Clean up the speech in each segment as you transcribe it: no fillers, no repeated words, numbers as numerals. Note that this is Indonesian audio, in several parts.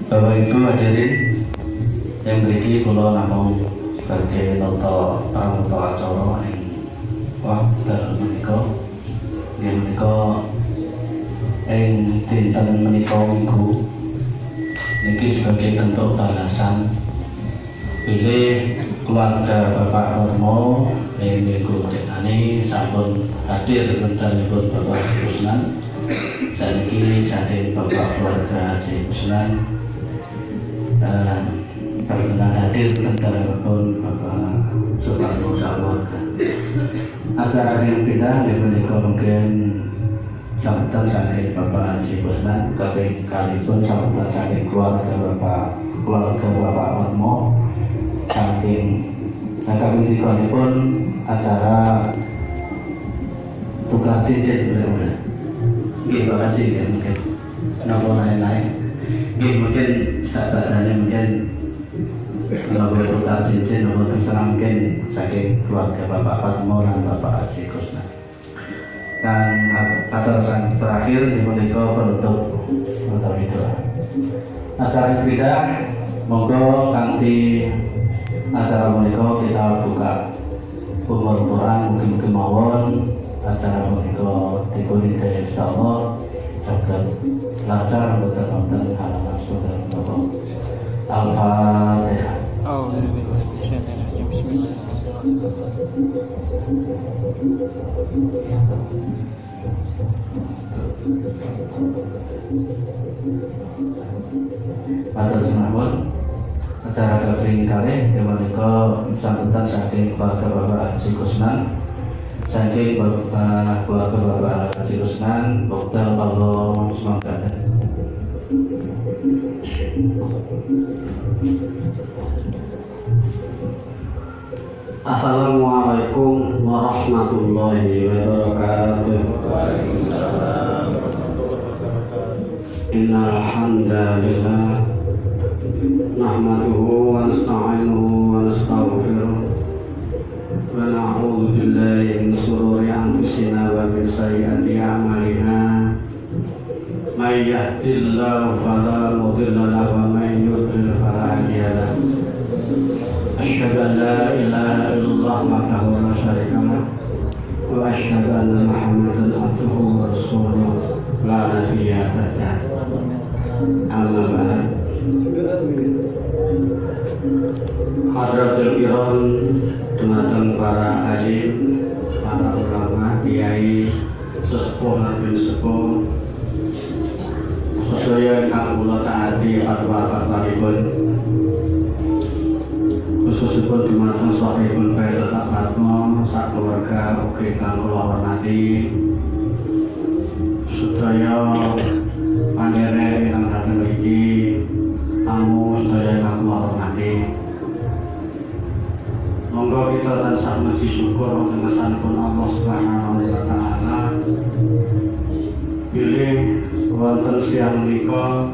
Bapak Ibu hadirin yang mriki kula namung sebagai nata pramuka acara ing wekdal menika ing dinten menika minggu niki sebagai bentuk balasan bilih keluarga Bapak Warmo ing minggu dekane sampun hadir wekdalipun Bapak Kusnan saiki saking Bapak keluarga Haji Kusnan berkenan hadir wekdalipun Bapak Soekarno keluarga. Acara yang kita menika mungkin sambutan saking Bapak Haji Kusnan kaping kalipun sambutan saking keluarga Bapak Warmo saking kaping tiganipun acara tukar cincin bener-bener. Nggih Pak Haji ya mungkin napa lain-lain. Nggih mungkin sadadane mungkin napa tukar cincin napa terserah mungkin saking keluarga Bapak Warmo dan Bapak Haji Kusnan. Dan acara yang terakhir di menika penutup itu. Acara kita monggo kanthi acara menika kita buka umur Quran mungkin mawon acara menika dipun insyaallah saged lancar boten wonten halaman saudara Bapak. Al-Fatihah. Matur nuwun. Acara kaping kalih menika sambutan saking keluarga Bapak Haji Kusnan. Saking keluarga Bapak Haji Kusnan, wekdal Allah semoga. Assalamualaikum warahmatullahi wabarakatuh. Innal hamdalillah nahmaduhu wa nasta'inuhu wa nastaghfiruh wa na'udzu billahi min shururi anfusina wa min sayyiati a'malina. May yahdihillahu fala mudilla lahu wa may yudlil fala hadiya lahu. Asyhadu an la ilaha illallah wahdahu la syarika lahu wa asyhadu anna Muhammadan abduhu wa rasuluh la nabiyya ba'dahu. Amma ba'd. Hadratul kiram dumateng para alim, para ulama, kiai, sesepuh lan sepuh sedaya ingkang kula taati fatwa-fatwanipun khususipun dumateng sahibul bait tetap Fatma sakeluarga ugi ingkang kula hormati sedaya panderek ingkang dateng mriki tamu sedaya ingkang kula hormati. Monggo kita tansah muji syukur wonten ngersanipun Allah Subhanahu wa taala bilih wonten siang menika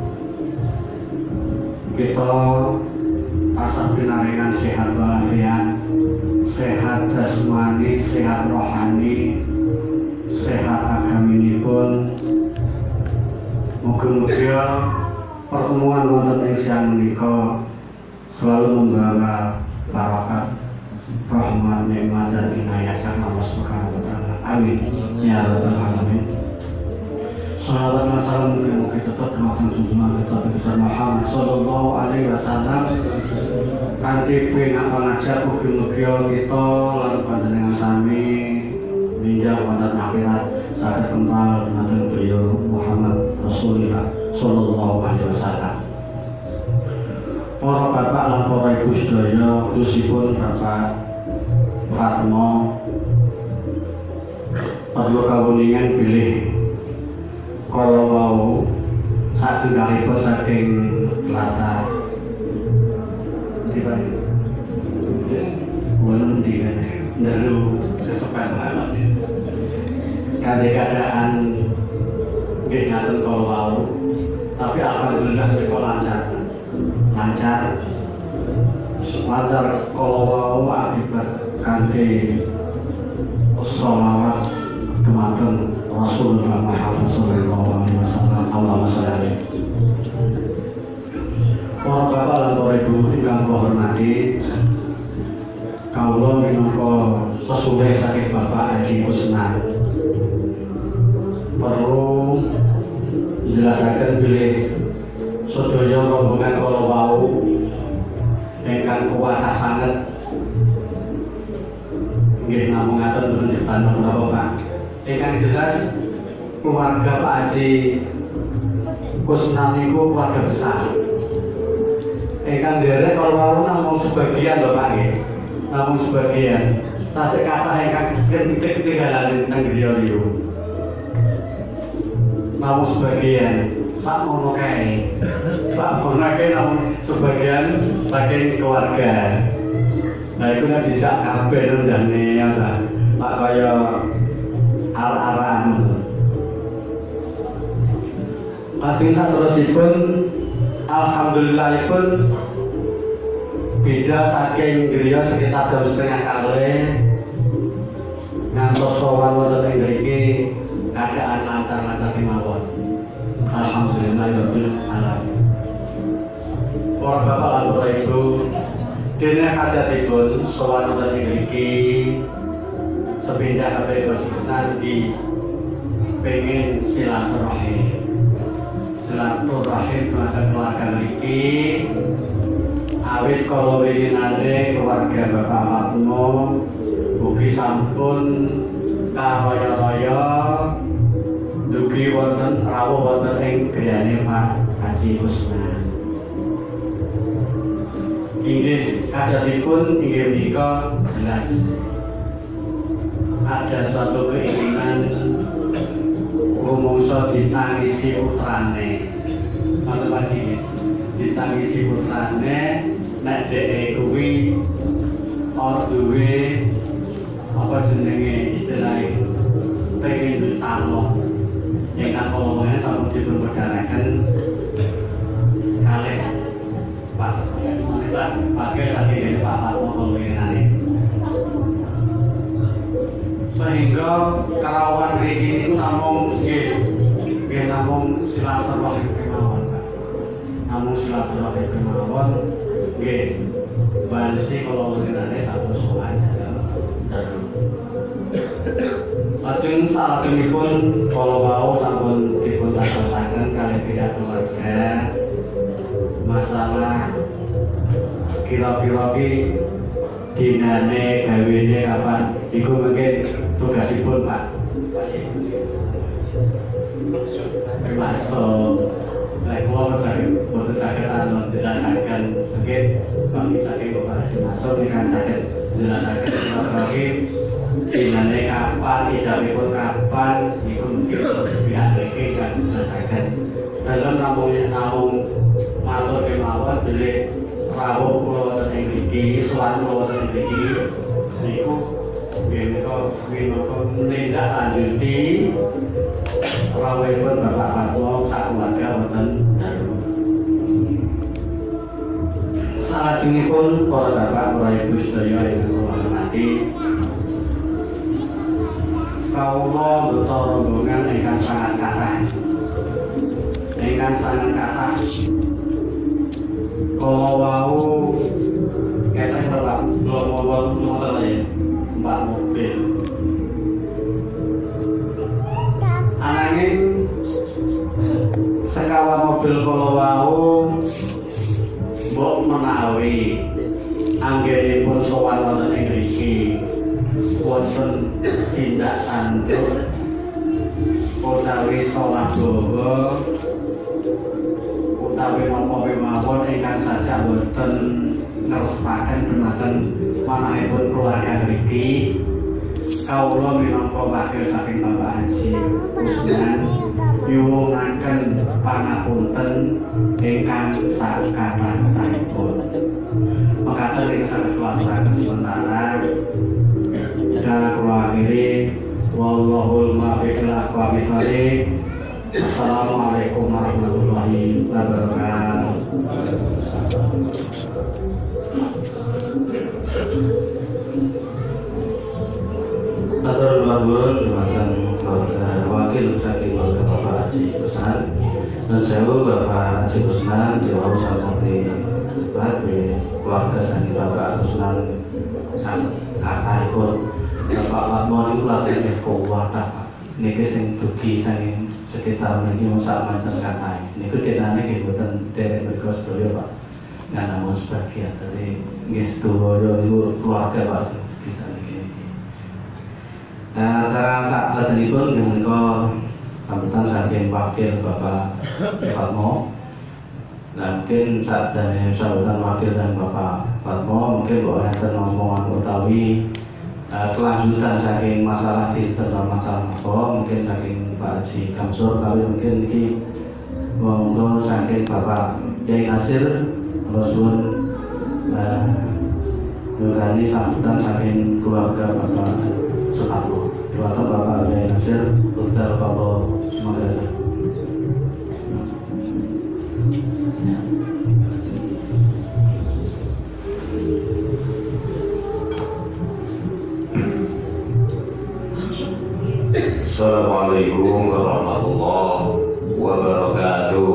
kita asal pinaringan sehat walafiat, sehat jasmani, sehat rohani, sehat agaminipun. Muga-muga pertemuan wonten ing siang menika selalu membawa barokah, rahmat, nikmat dan inayah sang Allah Subhanahu wa taala. Amin ya rabbal alamin. Salawat dan salam mugi-mugi tetap kemakan junjungan kita besar Muhammad sallallahu alaihi wasallam. Kanthi pinarak pangajap mugi-mugi kita lan panjenengan sami ninjal wonten akhirat saged kempal dumateng beliau Muhammad Rasulullah sallallahu alaihi wasallam. Para bapak lan para ibu sedaya khususipun Bapak Fatma perlu kawuningan bilih kalau mau saksudahipun saking latar dibanding belum dalu kesepakatan kadang-kadang nggih ngaten kalau mau tapi alhamdulillah kok lancar kalau mau akibat kanthi sholawat dumateng Rasulullah Muhammad sallallahu alaihi wasallam. Allahumma shalli alaihi. jelasaken bilih sedaya rombongan kala wau ingkang kuwat sanget nggih namung ngaten boten dibantu menapa Pak. Ingkang jelas keluarga Pak Haji Kusnan niku keluarga besar. Ingkang derek kala wau namung sebagian lho Pak nggih. Namung sebagian. Tasik kathah ingkang ketinggalan teng griya niku. Namung sebagian. Sakmono kae. Sakmono kae namung sebagian saking keluarga. Nah itu kan bisa kabeh ndane ya Pak kaya ar-aran. Masing terusipun alhamdulillahipun beda saking griya sekitar jam 3:30 ngantos sowan wonten ing mriki keadaan lancar-lancar kemawon. Alhamdulillahirabbil alamin. Para bapak lan para ibu, dene hajatipun sowan wonten ing mriki sepindah kabeh Kusnan di pengen silaturahim. Silaturahim kepada keluarga mriki awit kala winginane keluarga Bapak Matmo ugi sampun kawaya-waya dugi wonten rawuh wonten ing griyane Pak Haji Kusnan. Inggih kajatipun inggih menika jelas ada suatu keinginan rumangsa ditangisi putrane. Ngoten Pak Haji, ditangisi putrane nek dhek kuwi ora duwe apa jenenge istilahé pengen duwe calon ingkang kalane sampun dipun perdanaken kalih Pak Pak pakai saking Pak Fatmo winginane. Sehingga kerawan mriki niku namung nggih namung silaturahim kemawon Pak. Namung silaturahim kemawon nggih bansi kala winginane sampun sowan. Lajeng salajengipun kala wau sampun dipun takokaken kalih pihak keluarga masalah kira-kira ki dinane gawene kapan iku mungkin tugasipun Pak. Masuk lek kula boten saged anu jelasaken mungkin kami saking Bapak masuk ingkang saged jelasaken kira-kira dinane kapan ijabipun kapan iku mungkin pihak mriki kan jelasaken. Dalam namung matur kemawon bilih rawuh kula wonten ing mriki, sowan kula wonten ing mriki niku minangka menindaklanjuti rawuhipun Bapak Fatmo sak keluarga wonten Daru. Salajengipun para bapak, para ibu sedaya ingkang kula hormati, kawula mbeta rombongan ingkang sangat kathah. Ingkang sangat kathah kala wau ketek Bapak motor ya, Mbak mobil. Ananging sekawan mobil kala wau mbok menawi anggenipun sowan wonten ing mriki wonten tindak tanduk utawi salah bawa utawi napa mawon ingkang sajak boten nrespaken dumateng manahipun keluarga mriki, kawula minangka wakil saking Bapak Haji Kusnan nyuwunaken pangapunten ingkang sakathahipun. Mekaten ing saged kuwaturaken sementara dan kula akhiri wallahul muwaffiq ila aqwamit thoriq. Assalamualaikum warahmatullahi wabarakatuh. Atur nuwun dumateng keluarga wakil saking keluarga Bapak Haji Kusnan dan sewu Bapak Haji Kusnan diwau sampun sebagai keluarga saking Bapak Kusnan kathahipun Bapak Fatmo niku lajeng kuwat niki sing dugi saking sekitar niki sak meter kathah. Niku denane nggih boten derek mergo sedaya Pak. Nggak namun sebagian dari nggih sedaya niku keluarga Pak bisa niki. Nah, cara sak lajengipun menika sambutan saking wakil Bapak Fatmo. Nah, mungkin saat dari sambutan wakil dan Bapak Fatmo mungkin boleh omongan utawi kelanjutan saking masalah di internal masalah apa mungkin saking Pak Haji Kamsur kali mungkin ini monggo saking Bapak Kiai Nasir Rasul nurani sambutan saking keluarga Bapak Soekarno diwakil Bapak Kiai Nasir Hotel Pablo semoga. Assalamualaikum warahmatullahi wabarakatuh.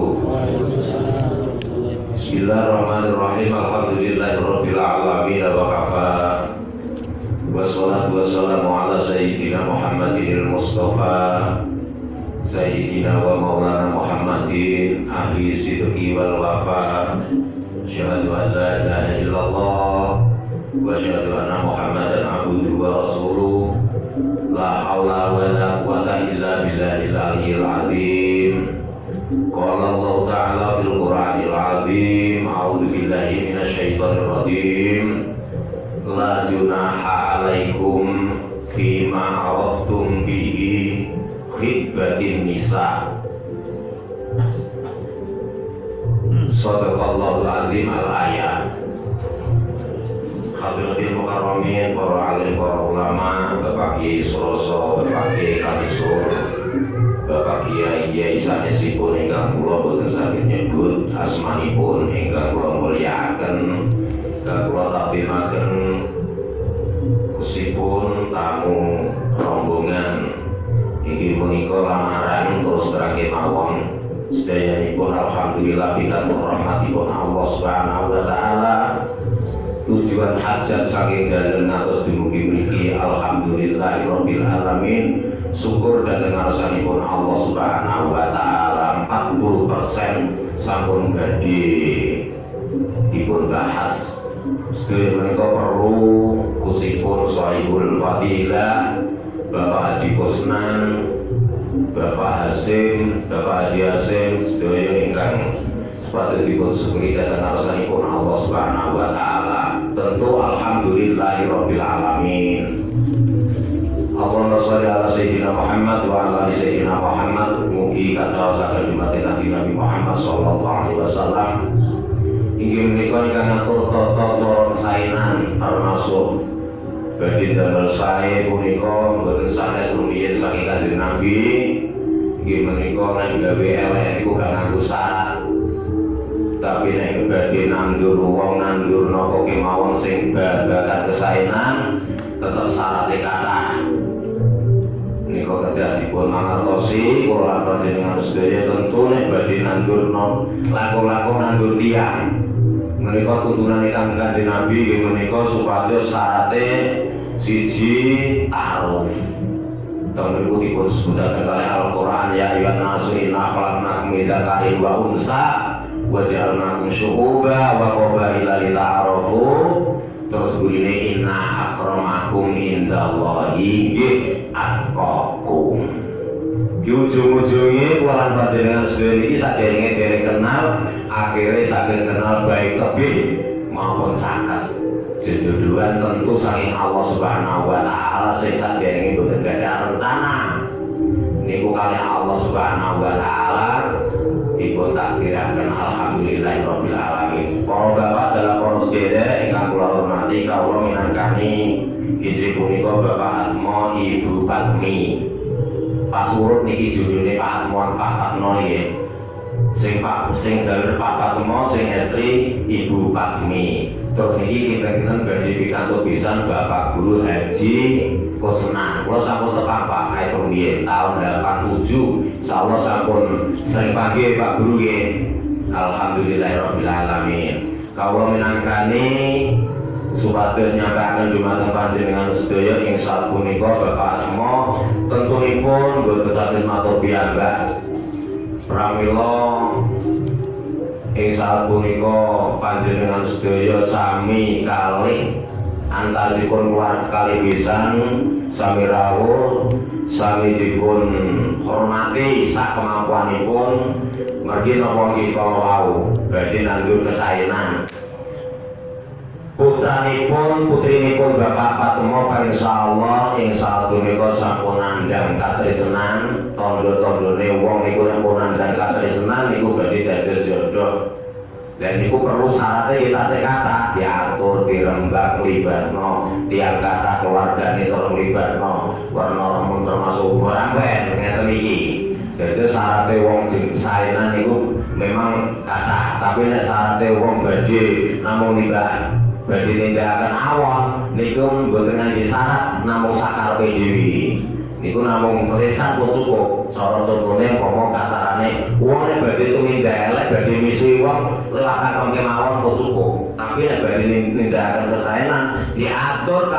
Bismillahirrahmanirrahim. Alhamdulillahirabbil alamin wa kafa. Wassalatu wassalamu ala sayyidina Muhammadin al-Mustafa sayyidina wa maulana Muhammadin ahli sidqi wal wafa. Asyhadu an la ilaha illallah wa asyhadu anna Muhammadan abduhu wa rasuluh. La haula wa la quwwata illa billahil aliyyil azim. Qala Allah ta'ala fil Qur'anil azim. A'udzu billahi minasy syaithanir rajim. La junaha 'alaikum fima 'araftum bihi khitbatin nisa. Shadaqallahul azim al-ayat. Hadirin mukarramin, para alim, para ulama, Bapak Kiai Suroso, Bapak Kiai Kamsur, Bapak Kiai sanesipun ingkang kula boten saged nyebut asmanipun ingkang kula mulyakaken, ingkang kula takdimaken khususipun tamu rombongan inggih punika lamaran terus terangke mawon sedayanipun alhamdulillah pikantuk rahmatipun Allah Subhanahu wa taala. Tujuan hajat saking dalem ngatos dumugi mriki alhamdulillahirabbil alamin. Syukur dhateng ngarsanipun Allah Subhanahu wa taala 40% sampun badhe dipun bahas. Sedaya menika perlu kusipun Shahibul Fadilah Bapak Haji Kusnan, Bapak Hasim, Bapak Haji Hasim sedaya ingkang sepatutipun dipun syukuri dhateng ngarsanipun Allah Subhanahu wa taala. Tentu alhamdulillahirabbil alamin. Allahumma sholli ala sayyidina Muhammad wa ala ali sayyidina Muhammad. Mugi kataosaken umat Nabi Muhammad sallallahu alaihi wasallam inggih menika ingkang ngatur tata cara saenan termasuk badhe damel sae punika mboten sanes rumiyin saking Kanjeng Nabi. Inggih menika nek gawe elek niku gak nganggo syarat. Tapi nek badhe nandur wong nandur napa kemawon sing babagan kesaenan tetep syaratnya kathah. Nika kedah dipun mangertosi kula panjenengan sedaya tentu nek badhe nandur laku-laku nandur tiyang menika tuntunan ingkang Kanjeng Nabi nggih menika supados syaratnya siji ta'aruf. Tahun niku dipun sebutaken kalih Al-Qur'an ya ayyuhan nasu inna khalaqnakum min dzakarin wa unsa wa ja'alnakum syu'uban wa qabaila lita'arafu. Terus burine inna akramakum indallahi atqakum. Di ujung-ujungnya kualan panjenengan sedaya niki saderenge dereng kenal, akhirnya saged kenal baik tebih maupun caket. Jodohan tentu saking Allah Subhanahu wa taala sing saderenge boten gadah rencana. Niku kalih Allah Subhanahu wa taala dipun takdiraken alhamdulillahirabbil alamin. Para bapak dalam para sedherek ingkang kula hormati kawula minangkani inggih punika Bapak Atmo Ibu Patmi. Pas urut niki judulnya Pak Atmo Pak Patno nggih. Sing dalem Pak Patmo sing estri Ibu Patmi. Terus niki kinten-kinten badhe pikantuk pisan Bapak Guru Haji Kusnan. Kula sampun tepak Pak ae rumiyin tahun 87. Insyaallah sampun sering panggih Pak Guru nggih. Alhamdulillahirabbil alamin. Kawula minangkani supados nyakaken dumateng panjenengan sedaya ing sapunika Bapak Atmo tentunipun boten saged matur piyambak pramila ing saat punika panjenengan sedaya sami kalih antawisipun keluarga kalih pisan sami rawuh sami dipun hormati sak kemampuanipun mergi napa nggih kala wau badhe nandur kesaenan putranipun putrinipun Bapak Fatuma insyaallah ing saat punika sampun nandhang katresnan tandha-tandhane wong niku nek pun nandhang katresnan niku badhe dados jodoh. Dan itu perlu syaratnya kita sekata diatur, dirembak, libatno, tiap kata keluarga ini terlibatno, warna termasuk orang ben ngeten iki. Jadi syaratnya wong saenan itu memang kata, tapi nek syaratnya wong badhe namung libat, badhe nindakaken awon niku mboten ngangge syarat namung sakarepe dhewe. Niku namung tulisan pun cukup. Cara contohnya ngomong kasarane wong nek badhe tumindak elek badhe misuhi wong lewat kangge mawon pun cukup. Tapi nek badhe nindakaken kesaenan diatur